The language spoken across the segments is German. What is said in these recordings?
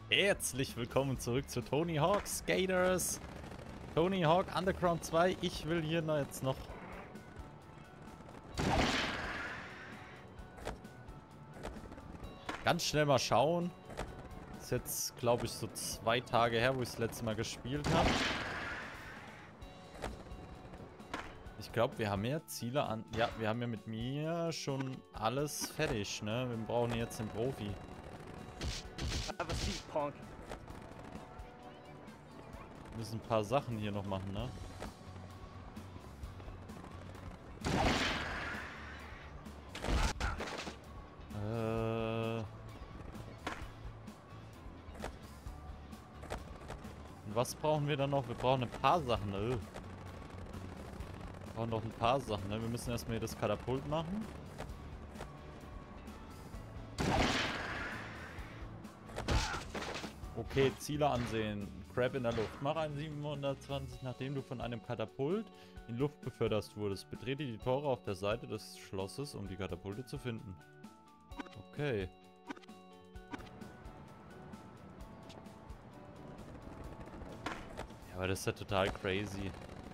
Herzlich willkommen zurück zu Tony Hawk Skaters. Tony Hawk Underground 2. Ich will hier jetzt noch... ganz schnell mal schauen. Ist jetzt, glaube ich, so 2 Tage her, wo ich das letzte Mal gespielt habe. Ich glaube, wir haben ja Ziele an... Ja, wir haben ja mit mir schon alles fertig, ne? Wir brauchen jetzt den Profi. Have a seat, punk. Wir müssen ein paar Sachen hier noch machen, ne? Und was brauchen wir dann noch? Wir brauchen ein paar Sachen, ne? Wir brauchen noch ein paar Sachen, ne? Wir müssen erstmal hier das Katapult machen. Okay, Ziele ansehen. Crab in der Luft. Mach einen 720, nachdem du von einem Katapult in Luft befördert wurdest. Betrete die Tore auf der Seite des Schlosses, um die Katapulte zu finden. Okay. Ja, aber das ist ja total crazy.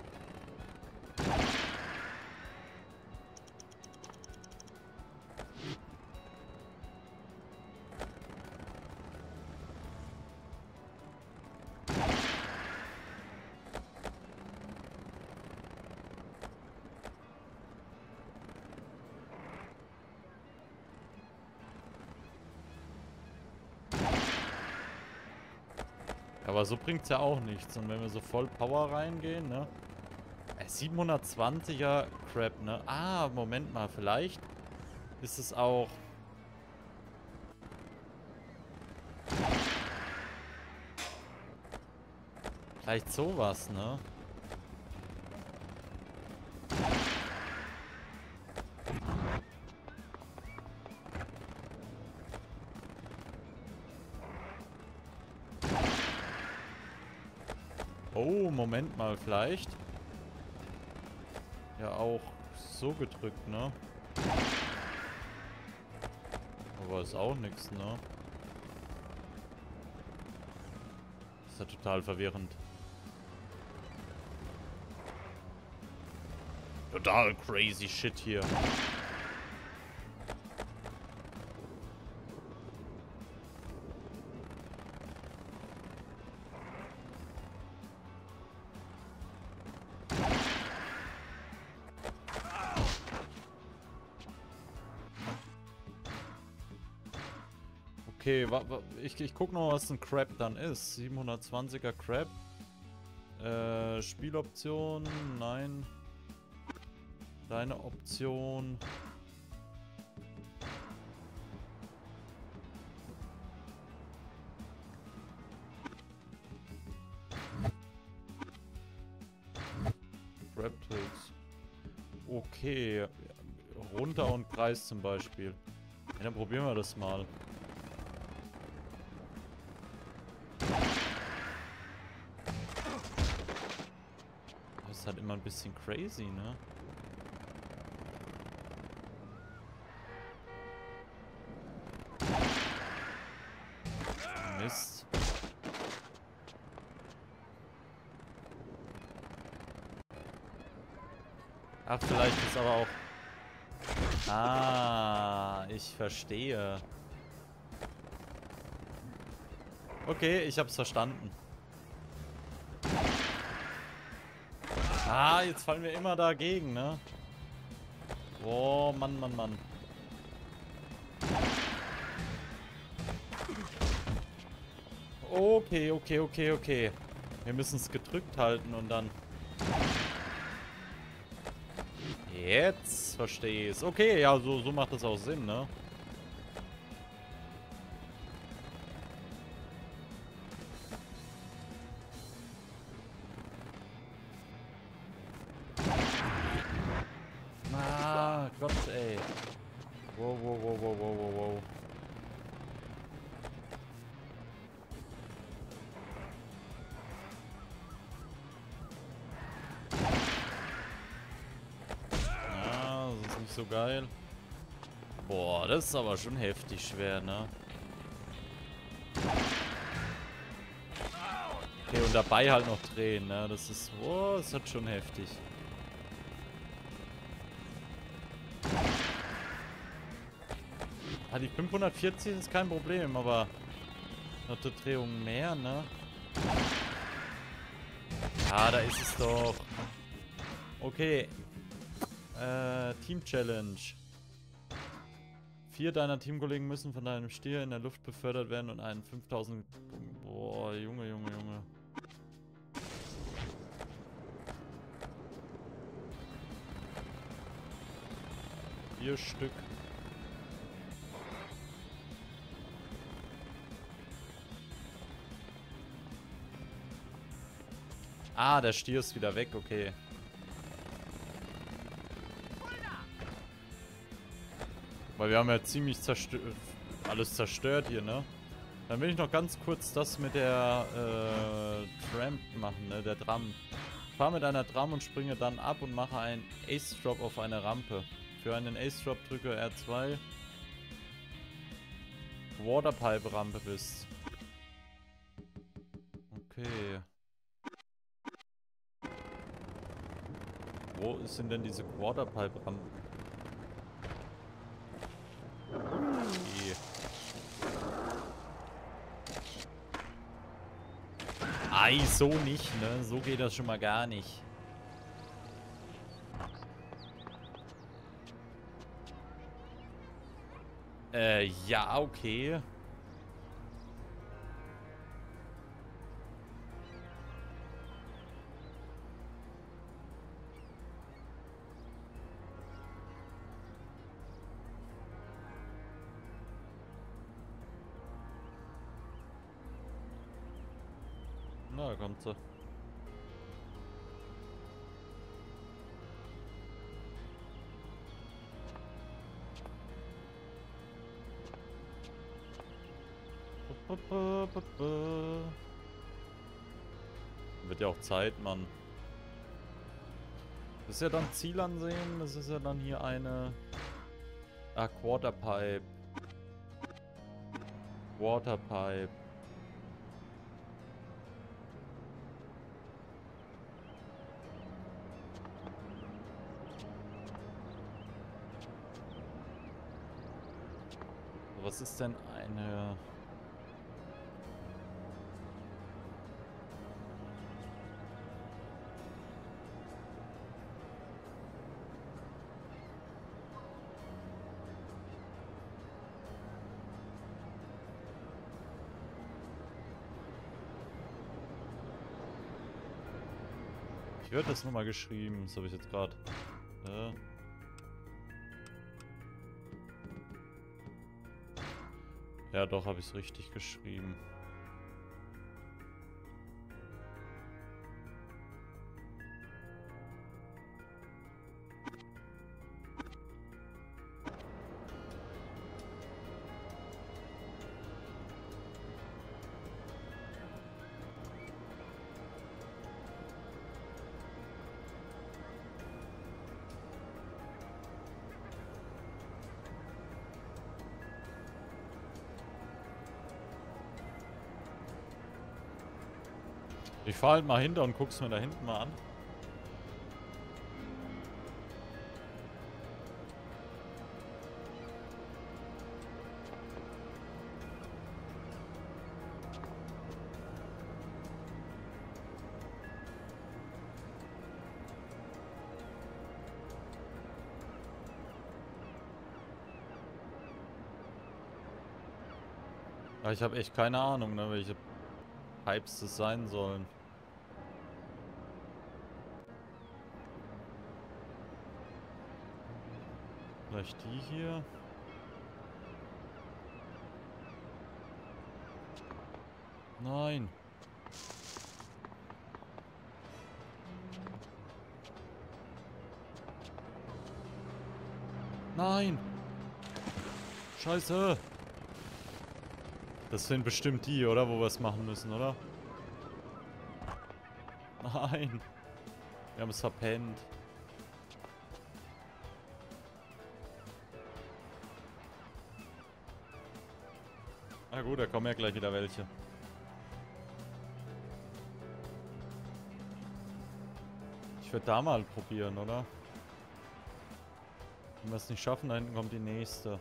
Aber so bringt es ja auch nichts. Und wenn wir so voll Power reingehen, ne? 720er Crap, ne? Ah, Moment mal. Vielleicht ist es auch... vielleicht sowas, ne? Oh, Moment mal, vielleicht. Ja, auch so gedrückt, ne? Aber ist auch nichts, ne? Ist ja total verwirrend. Total crazy shit hier. Okay, ich guck noch, was ein Crab dann ist. 720er Crab. Spieloption, nein. Deine Option. Crab Tilts. Okay. Runter und Kreis zum Beispiel. Ja, dann probieren wir das mal. Das ist halt immer ein bisschen crazy, ne? Mist. Ach, vielleicht ist aber auch... ah, ich verstehe. Okay, ich hab's verstanden. Ah, jetzt fallen wir immer dagegen, ne? Oh, Mann, Mann, Mann. Okay, okay, okay, okay. Wir müssen es gedrückt halten und dann... jetzt verstehe ich es. Okay, ja, so macht das auch Sinn, ne? Ah, Gott, ey. Wow, wow, wow, wow, wow, wow, wow. Ja, das ist nicht so geil. Boah, das ist aber schon heftig schwer, ne? Okay, und dabei halt noch drehen, ne? Das ist... Oh, das ist schon heftig. Ah, die 540 ist kein Problem, aber... Noch eine Drehung mehr, ne? Ja, da ist es doch. Okay. Team Challenge. 4 deiner Teamkollegen müssen von deinem Stier in der Luft befördert werden und einen 5000... Boah, Junge, Junge, Junge. Vier Stück. Ah, der Stier ist wieder weg, okay. Weil wir haben ja ziemlich alles zerstört hier, ne? Dann will ich noch ganz kurz das mit der Tramp machen, ne? Der Tram. Fahr mit einer Tram und springe dann ab und mache einen Ace-Drop auf eine Rampe. Für einen Ace-Drop drücke R2. Waterpipe-Rampe bist. Okay. Wo sind denn diese Waterpipe-Rampen? Okay. Ei, so nicht, ne? So geht das schon mal gar nicht. Ja, okay. Na, da kommt sie. Wird ja auch Zeit, Mann. Das ist ja dann Ziel ansehen. Das ist ja dann hier eine... Ah, Quarterpipe. Waterpipe. Was ist denn eine... Wie wird das nochmal geschrieben? Das habe ich jetzt gerade. Ja, doch, habe ich es richtig geschrieben. Ich fahr halt mal hinter und guck's mir da hinten mal an. Aber ich habe echt keine Ahnung, ne, welche Pipes das sein sollen. Vielleicht die hier. Nein. Nein. Scheiße. Das sind bestimmt die, oder? Wo wir es machen müssen, oder? Nein. Wir haben es verpennt. Na gut, da kommen ja gleich wieder welche. Ich würde da mal probieren, oder? Wenn wir es nicht schaffen, da hinten kommt die nächste.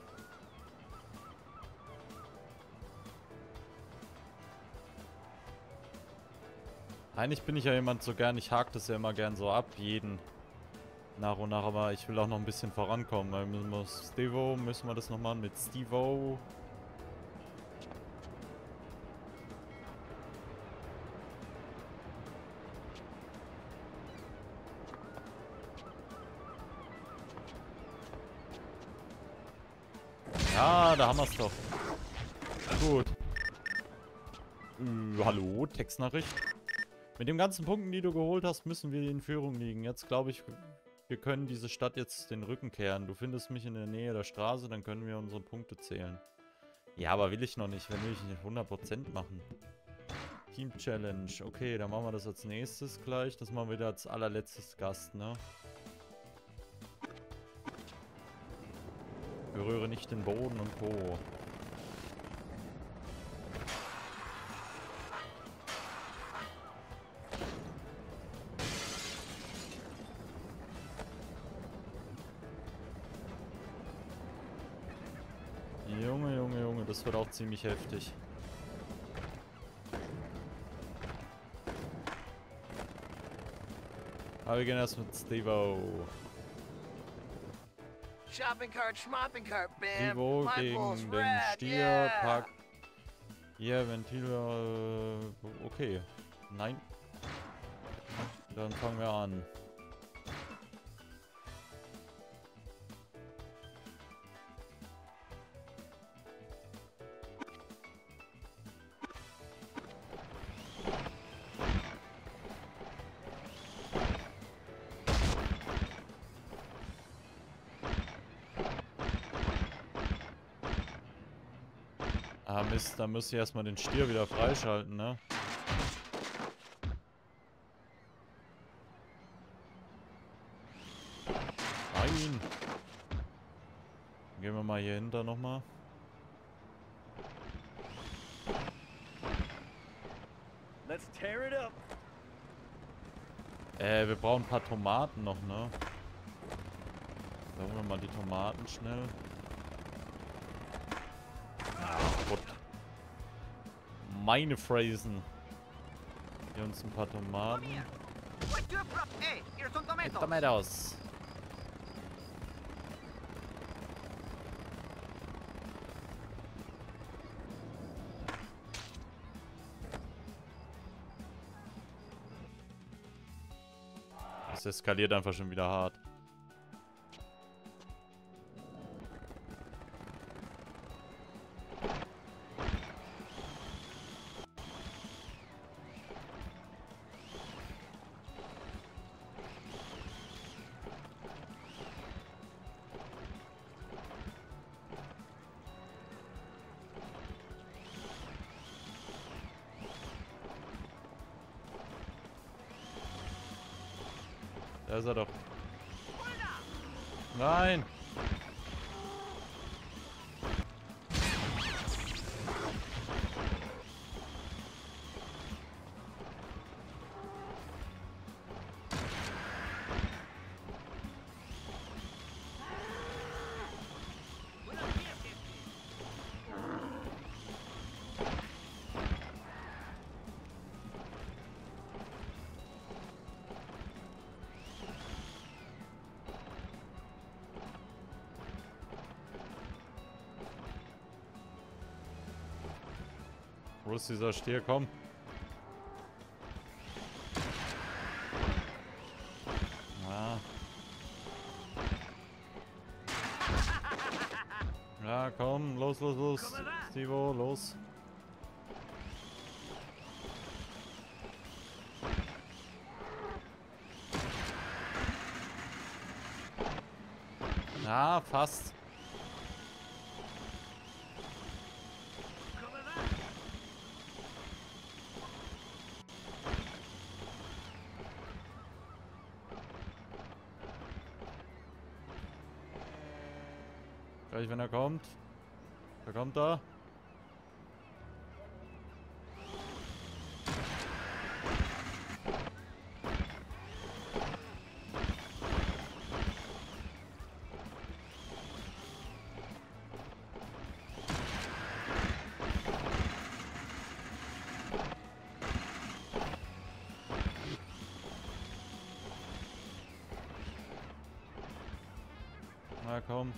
Eigentlich bin ich ja jemand so gern, ich hake das ja immer gern so ab, jeden nach und nach, aber ich will auch noch ein bisschen vorankommen, weil müssen wir das noch machen mit Stevo. Ja, da haben wir es doch. Gut. Hallo, Textnachricht. Mit den ganzen Punkten, die du geholt hast, müssen wir in Führung liegen. Jetzt glaube ich, wir können diese Stadt jetzt den Rücken kehren. Du findest mich in der Nähe der Straße, dann können wir unsere Punkte zählen. Ja, aber will ich noch nicht. Wenn will ich nicht 100% machen. Team Challenge. Okay, dann machen wir das als nächstes gleich. Das machen wir wieder als allerletztes Gast, ne? Berühre nicht den Boden und Co. Junge, Junge, Junge, das wird auch ziemlich heftig. Aber wir gehen erst mit Stevo. Shopping cart, schmopping cart, bam. Stevo My gegen bull's den red, Stier, yeah. Park. Ja, Ventil, okay. Nein. Dann fangen wir an. Ah Mist, da muss ich erstmal den Stier wieder freischalten, ne? Nein! Gehen wir mal hier hinter nochmal. Let's tear it up. Wir brauchen ein paar Tomaten noch, ne? Da holen wir mal die Tomaten schnell. Gut. Meine Phrasen. Hier uns ein paar Tomaten. Tomatoes. Das eskaliert einfach schon wieder hart. Da ist er doch. Nein! Wo ist dieser Stier? Komm. Ja. Ja, komm. Los, los, los. Stevo, los. Ja, fast. Gleich, wenn er kommt. Da kommt er. komm.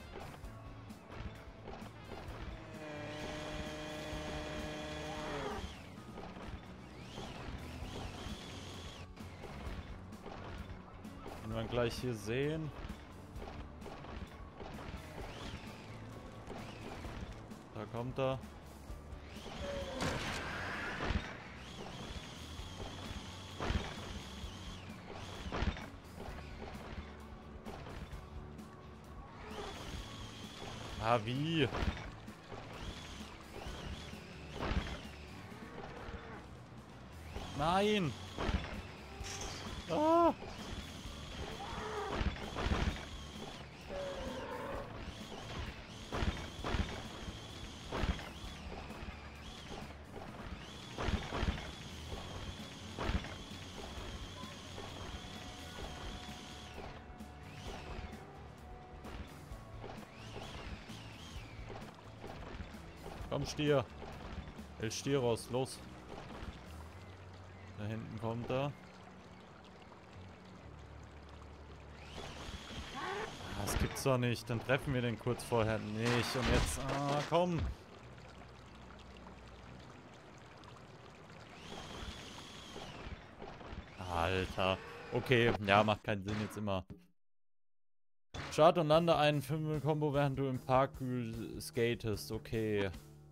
Können wir gleich hier sehen. Da kommt er. Ah, wie? Nein! Ah! Komm, Stier. El Stieros, los. Da hinten kommt er. Das gibt's doch nicht. Dann treffen wir den kurz vorher nicht. Und jetzt, komm. Alter. Okay, ja, macht keinen Sinn jetzt immer. Start und lande einen 5-Kombo, während du im Park skatest. Okay.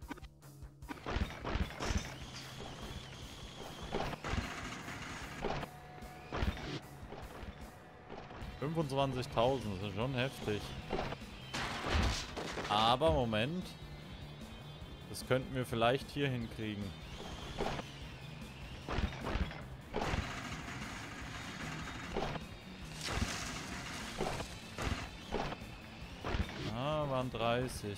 $25.000, das ist schon heftig. Aber Moment. Das könnten wir vielleicht hier hinkriegen. Ah, waren 30.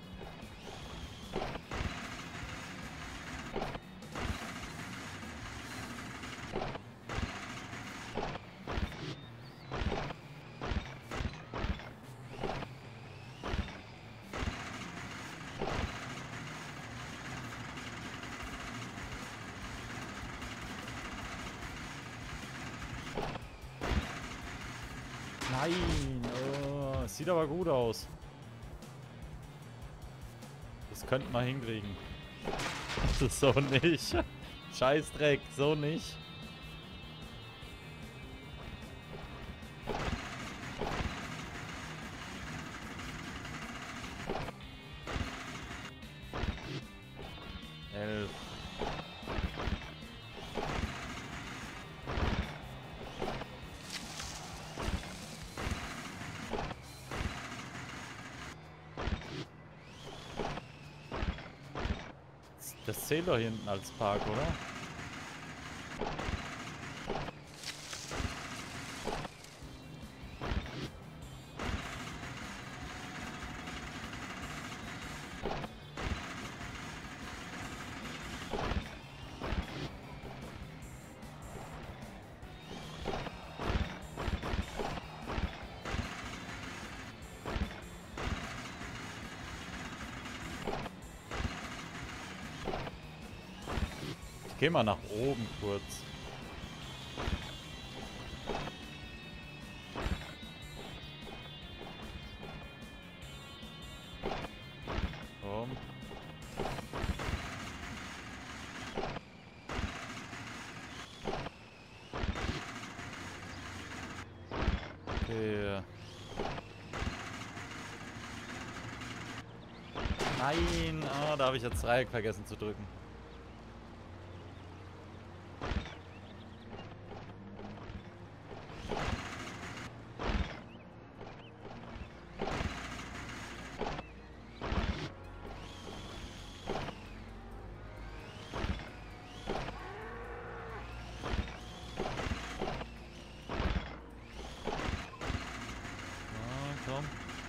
Nein, oh, es sieht aber gut aus. Das könnten wir hinkriegen. Das ist so nicht. Scheißdreck, so nicht. Das zählt doch hier hinten als Park, oder? Geh mal nach oben kurz. Komm. Okay. Nein, da habe ich jetzt Dreieck vergessen zu drücken. Komm.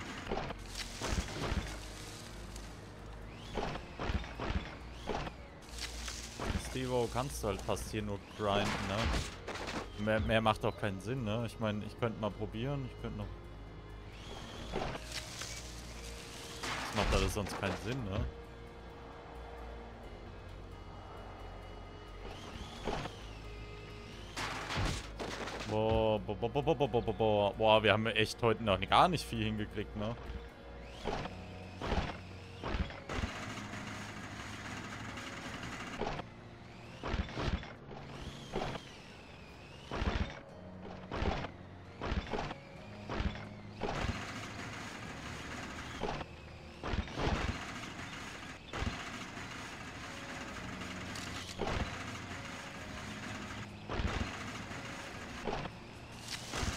Stevo, kannst du halt fast hier nur grinden, ne? Mehr macht auch keinen Sinn, ne? Ich meine, ich könnte mal probieren, ich könnte noch... Das macht alles sonst keinen Sinn, ne? Boah, wir haben echt heute noch gar nicht viel hingekriegt, ne?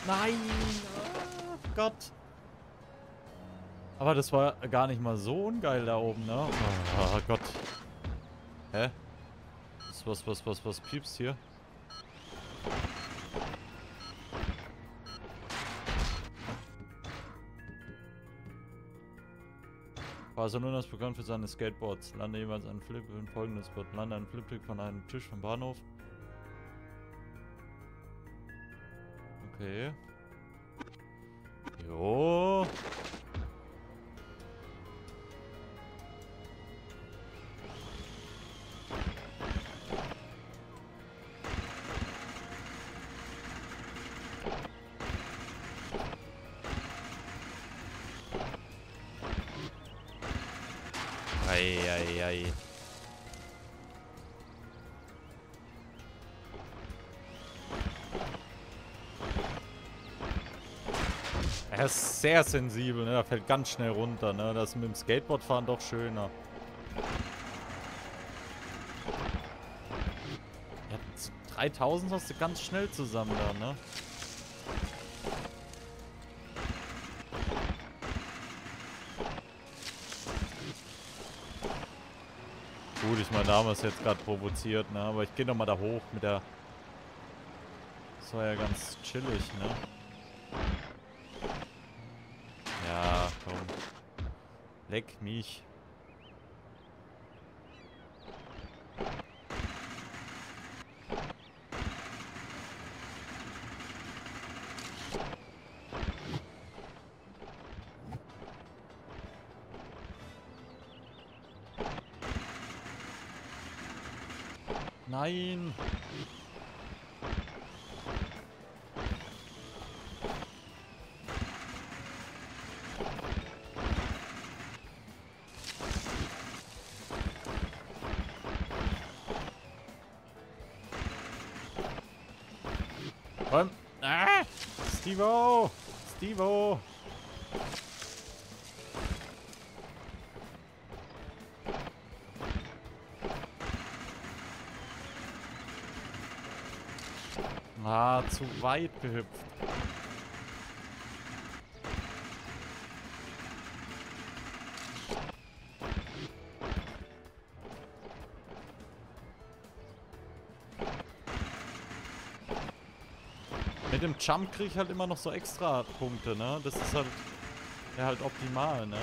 Nein! Oh Gott! Aber das war gar nicht mal so ungeil da oben, ne? Oh Gott. Hä? Was piepst hier? Barcelona ist bekannt für seine Skateboards. Lande jeweils einen Flip in folgendes Spot. Lande einen Fliptrick von einem Tisch vom Bahnhof. Okay. Jo. Eieiei. Er ist sehr sensibel, ne? Er fällt ganz schnell runter, ne? Das ist mit dem Skateboardfahren doch schöner. Ja, 3000 hast du ganz schnell zusammen da, ne? Gut, ich meine, da haben wir es jetzt gerade provoziert, ne? Aber ich gehe nochmal da hoch mit der... Das war ja ganz chillig, ne? Ja, komm. Leck mich. Nein. Komm. Ah! Steve-O! Steve-O! Ah, zu weit gehüpft. Mit dem Jump kriege ich halt immer noch so extra Punkte, ne? Das ist halt, ja, halt optimal, ne?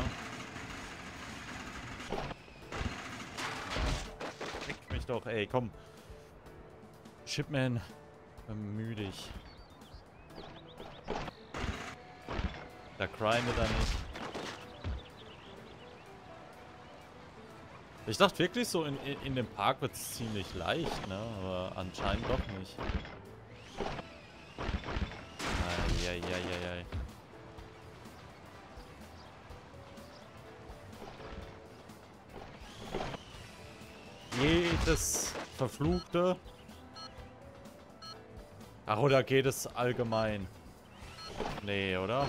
Leck mich doch, ey, komm. Shipman. Bemühe dich. Da grindet er nicht. Ich dachte wirklich so, in dem Park wird es ziemlich leicht, ne? Aber anscheinend doch nicht. Eieieiei. Jedes verfluchte... Ach, oder geht es allgemein? Nee, oder?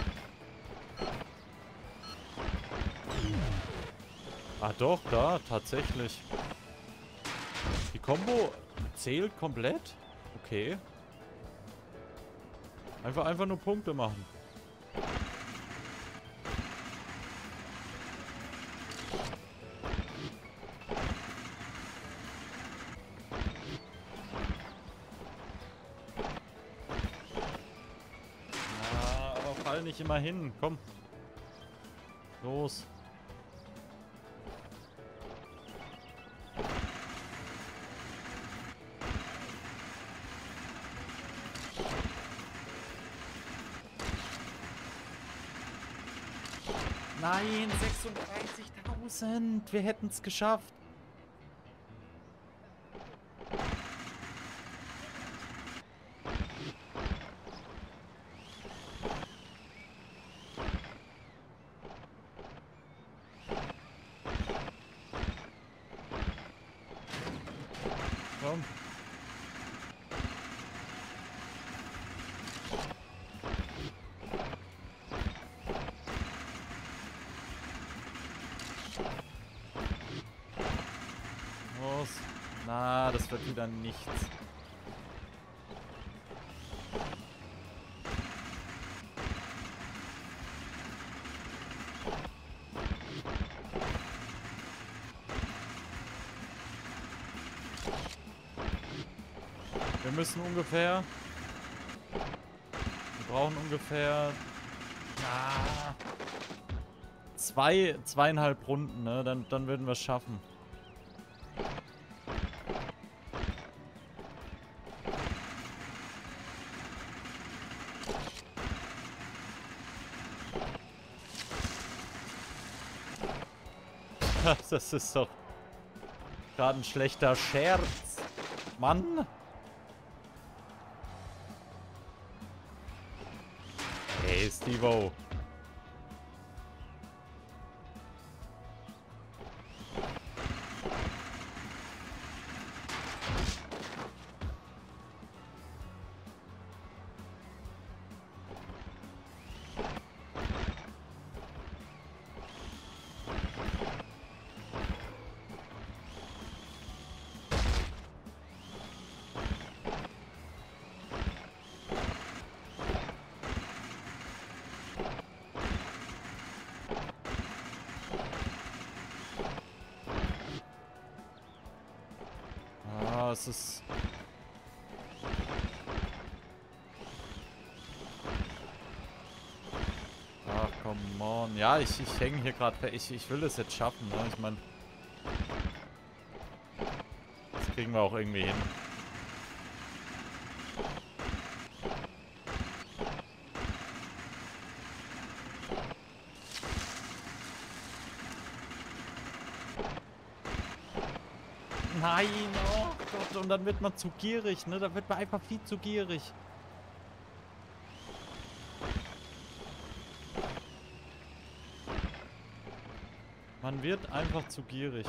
Ah doch, da, tatsächlich. Die Combo zählt komplett? Okay. Einfach nur Punkte machen. Nicht immer hin. Komm. Los. Nein, 36.000. Wir hätten es geschafft. Komm. Los. Na, das wird wieder nichts. Wir müssen ungefähr... Wir brauchen ungefähr... zweieinhalb Runden, ne? Dann würden wir es schaffen. Das ist doch gerade ein schlechter Scherz. Mann. Hey, Steve-O. Das ist... Ach, come on. Ja, ich hänge hier gerade... Ich will das jetzt schaffen, ne? Ich meine... Das kriegen wir auch irgendwie hin. Nein, oh Gott, und dann wird man zu gierig, ne? Da wird man einfach viel zu gierig. Man wird einfach zu gierig.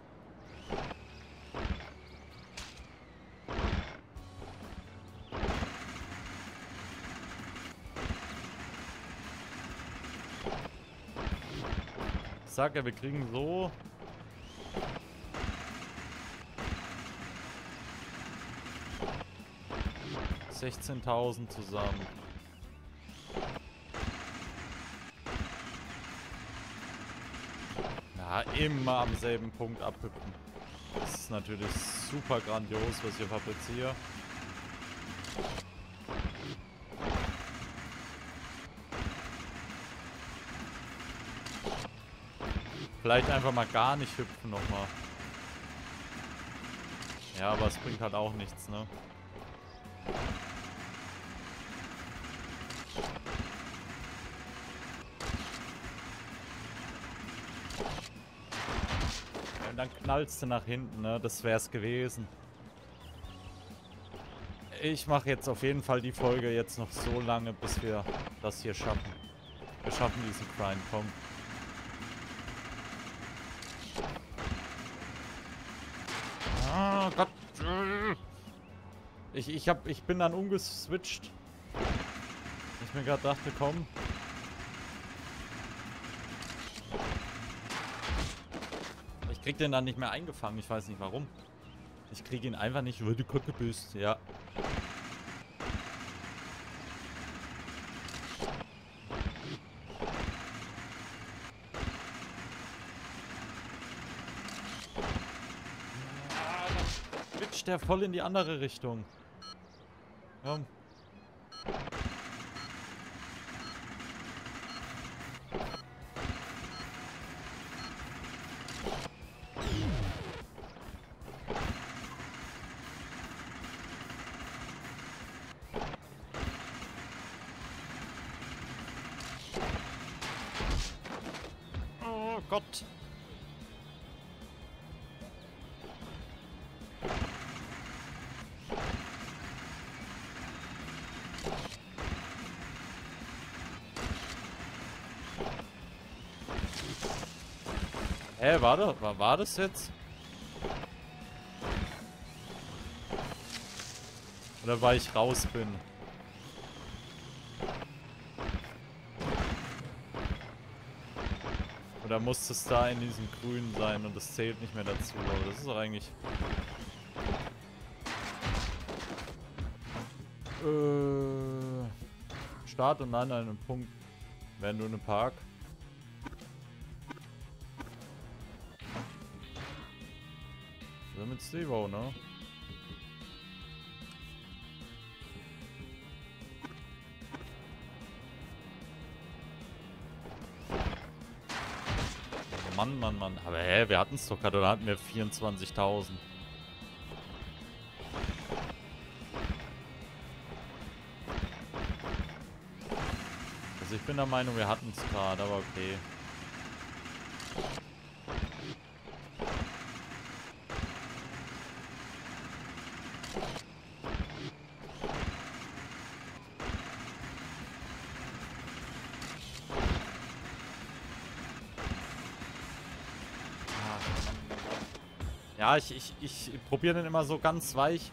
Ich sag ja, wir kriegen so... 16.000 zusammen. Ja, immer am selben Punkt abhüpfen. Das ist natürlich super grandios, was ich hier fabriziere. Vielleicht einfach mal gar nicht hüpfen nochmal. Ja, aber es bringt halt auch nichts, ne? Und dann knallst du nach hinten, ne? Das wär's gewesen. Ich mache jetzt auf jeden Fall die Folge jetzt noch so lange, bis wir das hier schaffen. Wir schaffen diesen Grind, komm. Ah, Gott. Ich bin dann umgeswitcht. Ich mir gerade dachte, komm. Ich krieg den dann nicht mehr eingefangen. Ich weiß nicht warum. Ich krieg ihn einfach nicht, weil du Kacke bist. Ja. Switcht der voll in die andere Richtung. Komm. Oh Gott. Warte, war das jetzt? Oder weil ich raus bin? Oder muss es da in diesem Grün sein und das zählt nicht mehr dazu? Aber das ist doch eigentlich... Start und an einem Punkt. Wenn du einen Park. So mit Steve-O, ne? Mann, Mann, Mann. Aber hä, wir hatten es doch gerade, oder hatten wir 24.000? Also ich bin der Meinung, wir hatten es gerade, aber okay. Ja, ich probiere den immer so ganz weich.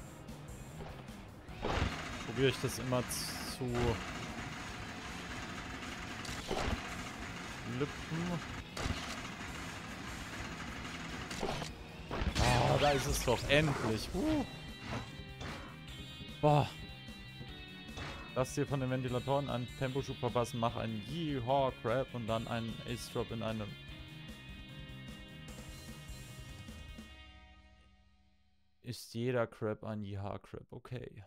Probiere ich das immer zu lippen. Oh, da ist es doch endlich. Boah. Lass dir von den Ventilatoren einen Temposchub verpassen. Mach einen Yeehaw Crab und dann einen Ace Drop in einem. Ist jeder Crab ein Yeehaw Crab? Okay.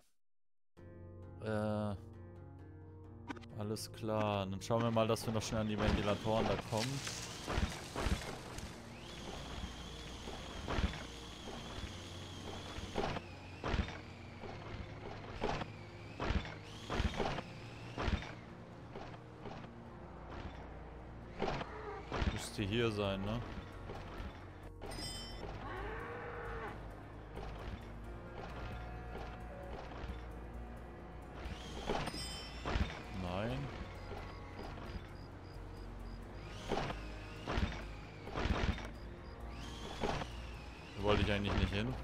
Alles klar. Dann schauen wir mal, dass wir noch schnell an die Ventilatoren da kommen. Müsste hier sein, ne? Nein. Da wollte ich eigentlich nicht hin.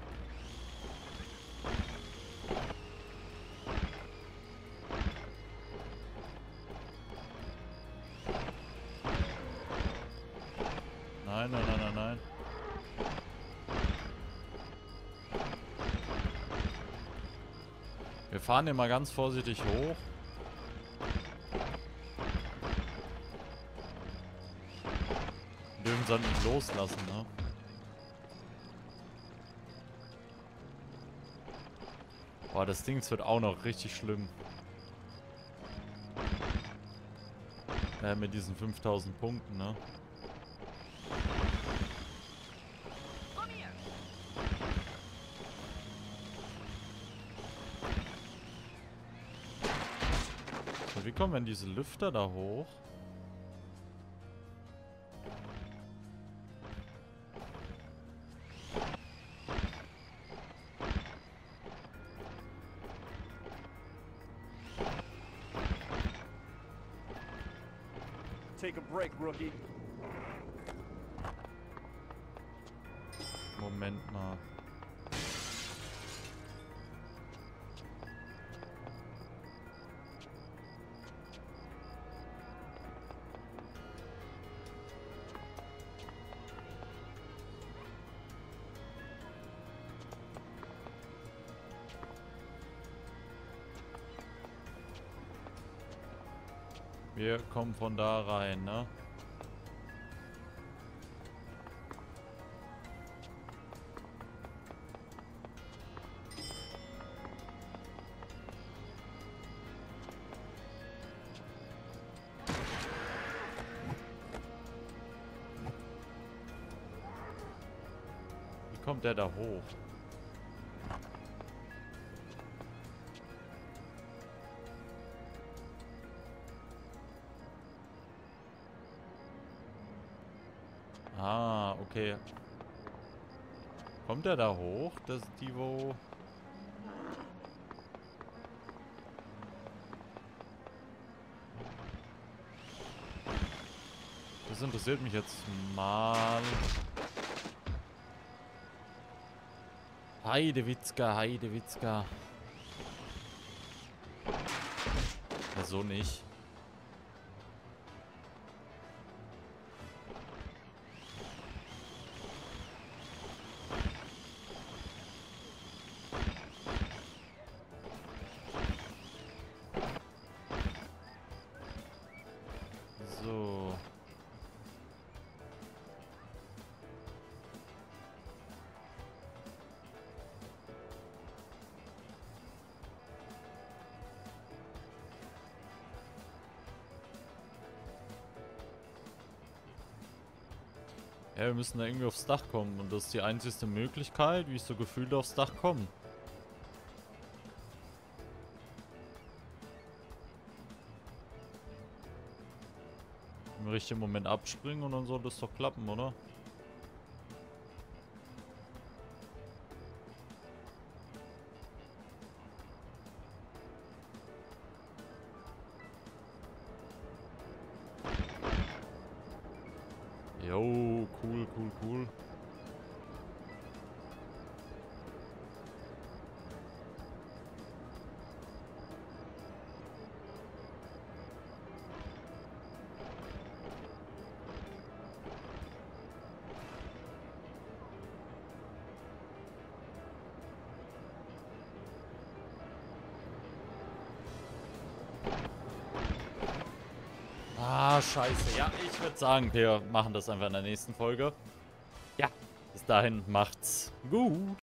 Nein, nein, nein, nein, nein. Wir fahren hier mal ganz vorsichtig hoch. Wir dürfen es halt nicht loslassen, ne? Boah, das Ding wird auch noch richtig schlimm. Mit diesen 5000 Punkten, ne? So, wie kommen denn diese Lüfter da hoch? Take a break, rookie. Moment mal. Wir kommen von da rein, ne? Wie kommt der da hoch? Ah, okay. Kommt der da hoch? Das ist die, wo... Das interessiert mich jetzt mal. Heidewitzka, Heidewitzka. Ja, so nicht. So. Ja, wir müssen da irgendwie aufs Dach kommen. Und das ist die einzige Möglichkeit, wie ich so gefühlt aufs Dach komme. Im richtigen Moment abspringen und dann soll das doch klappen, oder? Jo, cool, cool, cool. Ah, scheiße. Ja, ich würde sagen, wir machen das einfach in der nächsten Folge. Ja, bis dahin macht's gut.